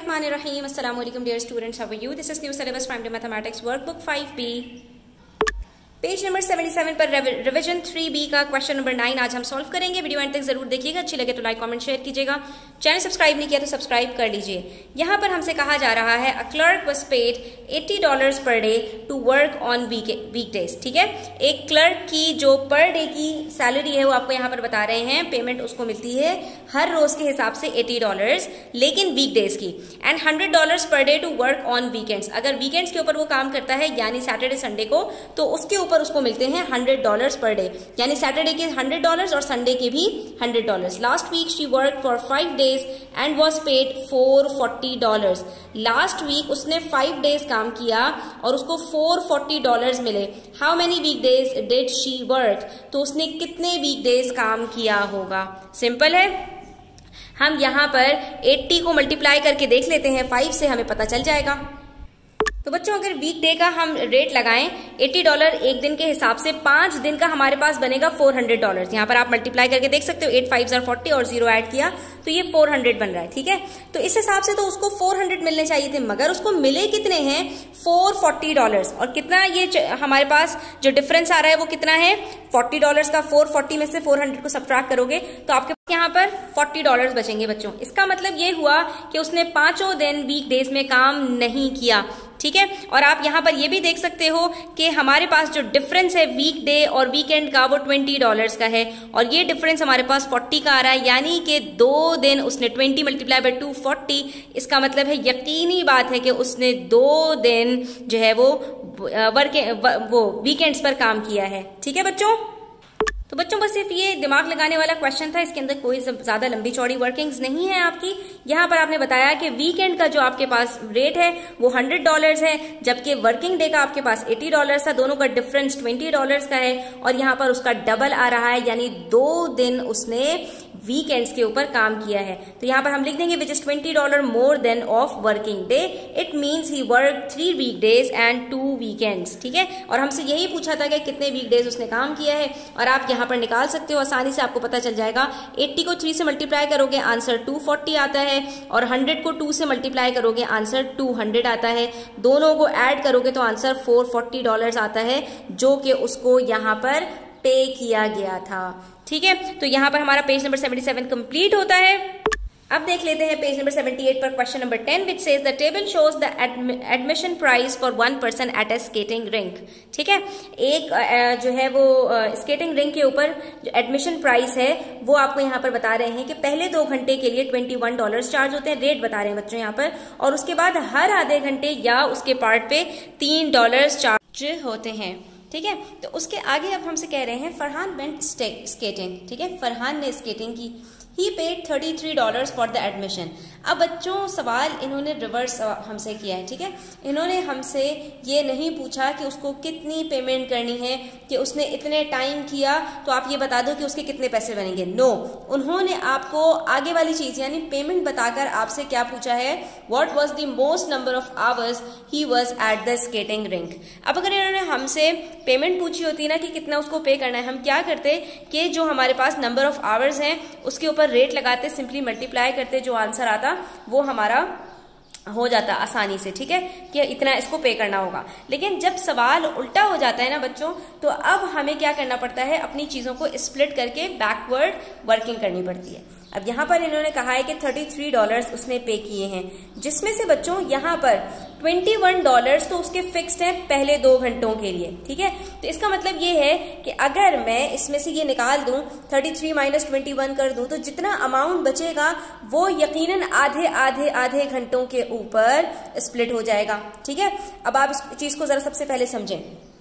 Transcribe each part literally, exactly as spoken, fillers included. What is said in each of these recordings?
Bismillahirrahmanirrahim. Assalamu alaikum dear students, how are you? This is new syllabus primary mathematics workbook five B. Page number सतहत्तर पर revision three B का question number nine आज हम solve करेंगे। Video and तक जरूर देखिएगा, अच्छी लगे तो लाइक कमेंट शेयर कीजिएगा। चैनल सब्सक्राइब नहीं किया तो सब्सक्राइब कर लीजिए। यहाँ पर हमसे कहा जा रहा है अ क्लर्क वाज पेड अस्सी dollars per day to work on week weekdays. ठीक है, एक क्लर्क की जो पर डे की सैलरी है वो आपको यहाँ पर बता रहे हैं, पेमेंट उसको मिलती है हर रोज के हिसाब से अस्सी डॉलर्स, लेकिन वीकडेज की, and hundred dollars per day to work on weekends. अगर वीकेंड्स के ऊपर वो काम करता है यानी सैटरडे संडे को, तो उसके ऊपर उसको मिलते हैं हंड्रेड डॉलर्स पर डे, यानी सैटरडे के हंड्रेड डॉलर्स और संडे के भी hundred dollars. Last week she work for five days and was paid four forty dollars. Last week उसने फाइव डेज काम किया और उसको फोर फोर्टी डॉलर्स मिले। How many week days did she work? तो उसने कितने वीक डेज काम किया होगा? सिंपल है, हम यहां पर अस्सी को मल्टीप्लाई करके देख लेते हैं, फाइव से हमें पता चल जाएगा। तो बच्चों अगर वीक डे का हम रेट लगाएं अस्सी डॉलर एक दिन के हिसाब से, पांच दिन का हमारे पास बनेगा चार सौ डॉलर। यहाँ पर आप मल्टीप्लाई करके देख सकते हो, एट फाइव जार फोर्टी और जीरो ऐड किया तो ये चार सौ बन रहा है। ठीक है, तो इस हिसाब से तो उसको चार सौ मिलने चाहिए थे, मगर उसको मिले कितने हैं? चार सौ चालीस डॉलर्स। और कितना ये हमारे पास जो डिफरेंस आ रहा है वो कितना है? चालीस डॉलर्स का चार सौ चालीस में से चार सौ को सब्ट्रैक्ट करोगे तो आपके यहाँ पर चालीस डॉलर्स बचेंगे बच्चों। इसका मतलब ये हुआ कि उसने पांचों दिन वीक डेज में काम नहीं किया। ठीक है, और आप यहाँ पर ये भी देख सकते हो कि हमारे पास जो डिफरेंस है वीक डे और वीकेंड का वो बीस डॉलर्स का है, और ये डिफरेंस हमारे पास चालीस का आ रहा है, यानी कि दो दिन उसने बीस मल्टीप्लाई बाय टू चालीस। इसका मतलब है यकीनी बात है कि उसने दो दिन जो है वो वर्क वो वीकेंड्स पर काम किया है। ठीक है बच्चों, तो बच्चों बस सिर्फ ये दिमाग लगाने वाला क्वेश्चन था, इसके अंदर कोई ज्यादा लंबी चौड़ी वर्किंग्स नहीं है आपकी। यहाँ पर आपने बताया कि वीकेंड का जो आपके पास रेट है वो हंड्रेड डॉलर्स है, जबकि वर्किंग डे का आपके पास अस्सी डॉलर्स था, दोनों का डिफरेंस बीस डॉलर्स का है, और यहाँ पर उसका डबल आ रहा है, यानी दो दिन उसने वीकेंड्स के ऊपर काम किया है। तो यहाँ पर हम लिख देंगे which is twenty dollar more than of working day. It means he work three week days and two weekends. ठीक है, और हमसे यही पूछा था कि कितने वीक डेज उसने काम किया है, और आप यहाँ पर निकाल सकते हो आसानी से, आपको पता चल जाएगा। अस्सी को थ्री से मल्टीप्लाई करोगे आंसर टू फोर्टी आता है, और हंड्रेड को टू से मल्टीप्लाई करोगे आंसर टू हंड्रेड आता है। दोनों को ऐड करोगे तो आंसर फोर फोर्टी डॉलर्स आता है, जो कि उसको यहाँ पर पे किया गया था। ठीक है, तो यहाँ पर हमारा page number seventy seven complete होता है। अब देख लेते हैं पेज नंबर सेवेंटी एट पर question number ten, which says the table shows the admission price for one person at a skating rink. ठीक है, एक जो है वो स्केटिंग रिंक के ऊपर जो एडमिशन प्राइस है वो आपको यहाँ पर बता रहे हैं कि पहले दो घंटे के लिए ट्वेंटी वन डॉलर चार्ज होते हैं, रेट बता रहे हैं बच्चों यहाँ पर, और उसके बाद हर आधे घंटे या उसके पार्ट पे तीन डॉलर चार्ज होते हैं। ठीक है, तो उसके आगे अब हमसे कह रहे हैं फरहान वेंट स्केटिंग। ठीक है, फरहान ने स्केटिंग की, he paid thirty three dollars for the admission. अब बच्चों सवाल इन्होंने रिवर्स हमसे किया है। ठीक है, इन्होंने हमसे ये नहीं पूछा कि उसको कितनी पेमेंट करनी है, कि उसने इतने टाइम किया तो आप ये बता दो कि उसके कितने पैसे बनेंगे। नो, उन्होंने आपको आगे वाली चीज यानी पेमेंट बताकर आपसे क्या पूछा है? What was the most number of hours he was at the skating rink. अब अगर इन्होंने हमसे पेमेंट पूछी होती ना कि कितना उसको पे करना है, हम क्या करते कि जो हमारे पास नंबर ऑफ आवर्स हैं उसके ऊपर रेट लगाते, सिंपली मल्टीप्लाई करते, जो आंसर आता वो हमारा हो जाता आसानी से। ठीक है, कि इतना इसको पे करना होगा। लेकिन जब सवाल उल्टा हो जाता है ना बच्चों, तो अब हमें क्या करना पड़ता है? अपनी चीजों को स्प्लिट करके बैकवर्ड वर्किंग करनी पड़ती है। अब यहाँ पर इन्होंने कहा है कि थर्टी थ्री डॉलर्स उसने पे किए हैं, जिसमें से बच्चों यहाँ पर ट्वेंटी वन डॉलर्स तो उसके फिक्स्ड हैं पहले दो घंटों के लिए। ठीक है, तो इसका मतलब ये है कि अगर मैं इसमें से ये निकाल दूं, thirty three minus twenty one कर दूं, तो जितना अमाउंट बचेगा वो यकीनन आधे आधे आधे घंटों के ऊपर स्प्लिट हो जाएगा। ठीक है, अब आप इस चीज को जरा सबसे पहले समझें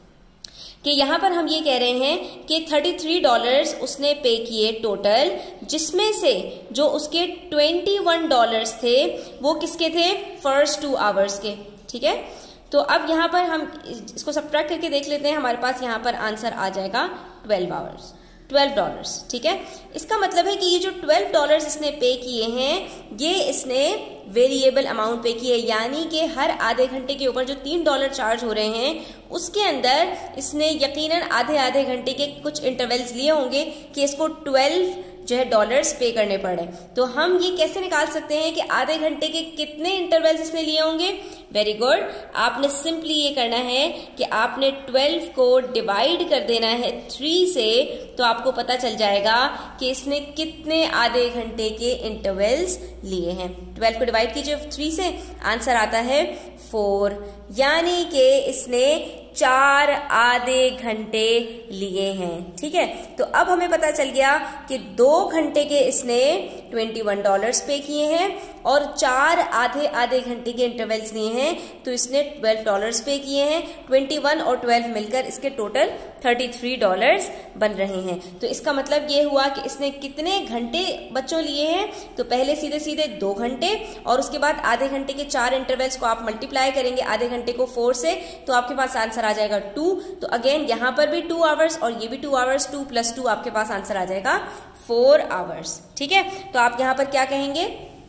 कि यहाँ पर हम ये कह रहे हैं कि थर्टी थ्री डॉलर्स उसने पे किए टोटल, जिसमें से जो उसके ट्वेंटी वन डॉलर्स थे वो किसके थे? फर्स्ट टू आवर्स के। ठीक है, तो अब यहाँ पर हम इसको सब्ट्रैक्ट करके देख लेते हैं, हमारे पास यहाँ पर आंसर आ जाएगा ट्वेल्व आवर्स ट्वेल्व डॉलर्स। ठीक है, इसका मतलब है कि ये जो ट्वेल्व डॉलर्स इसने पे किए हैं ये इसने वेरिएबल अमाउंट पे किए, यानी कि हर आधे घंटे के ऊपर जो तीन डॉलर चार्ज हो रहे हैं उसके अंदर इसने यकीनन आधे आधे घंटे के कुछ इंटरवल्स लिए होंगे कि इसको ट्वेल्व जो है डॉलर्स पे करने पड़े। तो हम ये कैसे निकाल सकते हैं कि आधे घंटे के कितने इंटरवल्स इसने लिए होंगे? वेरी गुड, आपने सिंपली ये करना है कि आपने ट्वेल्व को डिवाइड कर देना है थ्री से, तो आपको पता चल जाएगा कि इसने कितने आधे घंटे के इंटरवल्स लिए हैं। ट्वेल्व को डिवाइड कीजिए थ्री से, आंसर आता है फोर, यानी कि इसने चार आधे घंटे लिए हैं। ठीक है, तो अब हमें पता चल गया कि दो घंटे के इसने ट्वेंटी वन डॉलर्स पे किए हैं और चार आधे आधे घंटे के इंटरवल्स लिए हैं, तो इसने ट्वेल्व डॉलर्स पे किए हैं। ट्वेंटी वन और ट्वेल्व मिलकर इसके टोटल थर्टी थ्री डॉलर्स बन रहे हैं। तो इसका मतलब ये हुआ कि इसने कितने घंटे बच्चों लिए हैं? तो पहले सीधे सीधे दो घंटे और उसके बाद आधे घंटे के चार इंटरवल्स को आप मल्टीप्लाई करेंगे आधे घंटे को फोर से, तो आपके पास आंसर आ जाएगा टू। तो अगेन यहां पर भी टू आवर्स और ये भी two hours, two plus two आपके पास आंसर आ जाएगा फोर आवर्स। ठीक है, तो आप यहां पर क्या कहेंगे?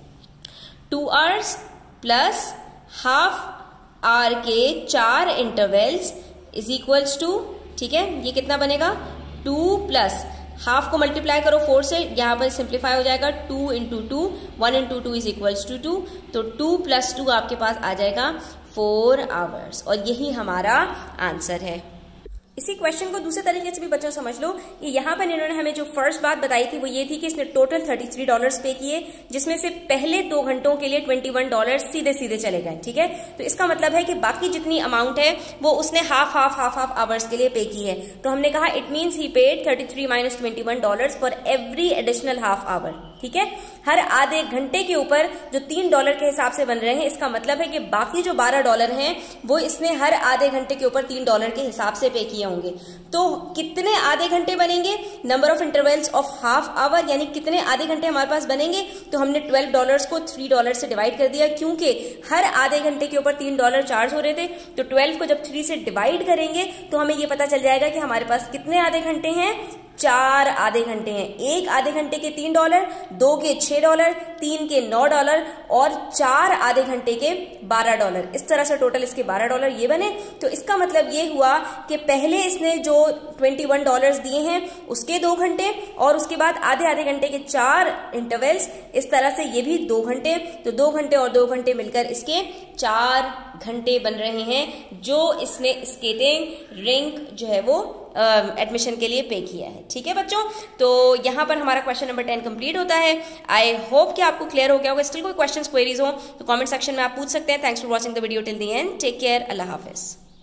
Two hours plus half hour के चार इंटरवल्स इज इक्वल्स टू, ठीक है, ये कितना बनेगा? टू प्लस हाफ को मल्टीप्लाई करो फोर से, यहां पर सिंप्लीफाई हो जाएगा two into two, one into two is equals to two, तो टू प्लस टू आपके पास आ जाएगा फोर आवर्स, और यही हमारा आंसर है। इसी क्वेश्चन को दूसरे तरीके से भी बच्चों समझ लो कि यहाँ पर इन्होंने हमें जो फर्स्ट बात बताई थी वो ये थी कि इसने टोटल थर्टी थ्री डॉलर्स पे किए, जिसमें से पहले दो घंटों के लिए ट्वेंटी वन डॉलर सीधे सीधे चले गए। ठीक है, तो इसका मतलब है कि बाकी जितनी अमाउंट है वो उसने half half half half hours के लिए पे की है। तो हमने कहा it means he paid thirty three minus twenty one dollar for every additional half hour. ठीक है, हर आधे घंटे के ऊपर जो तीन डॉलर के हिसाब से बन रहे हैं, इसका मतलब है कि बाकी जो बारह डॉलर हैं वो इसने हर आधे घंटे के ऊपर तीन डॉलर के हिसाब से पे किए होंगे। तो कितने आधे घंटे बनेंगे? Number of intervals of half hour, यानी कितने आधे घंटे हमारे पास बनेंगे? तो हमने ट्वेल्व डॉलर्स को थ्री डॉलर से डिवाइड कर दिया, क्योंकि हर आधे घंटे के ऊपर तीन डॉलर चार्ज हो रहे थे। तो ट्वेल्व को जब थ्री से डिवाइड करेंगे तो हमें ये पता चल जाएगा कि हमारे पास कितने आधे घंटे हैं? चार आधे घंटे हैं। एक आधे घंटे के तीन डॉलर, दो के छह डॉलर, तीन के नौ डॉलर और चार आधे घंटे के बारह डॉलर। इस तरह से टोटल इसके बारह डॉलर ये बने। तो इसका मतलब ये हुआ कि पहले इसने जो ट्वेंटी वन डॉलर्स दिए हैं उसके दो घंटे और उसके बाद आधे आधे घंटे के चार इंटरवल्स, इस तरह से ये भी दो घंटे। तो दो घंटे और दो घंटे मिलकर इसके चार घंटे बन रहे हैं जो इसने स्केटिंग रिंक जो है वो एडमिशन uh, के लिए पे किया है। ठीक है बच्चों, तो यहाँ पर हमारा क्वेश्चन नंबर टेन कंप्लीट होता है। आई होप कि आपको क्लियर हो गया होगा। स्टिल कोई क्वेश्चंस क्वेरीज हो तो कमेंट सेक्शन में आप पूछ सकते हैं। Thanks for watching the video till the end. Take care, अल्लाह हाफिज।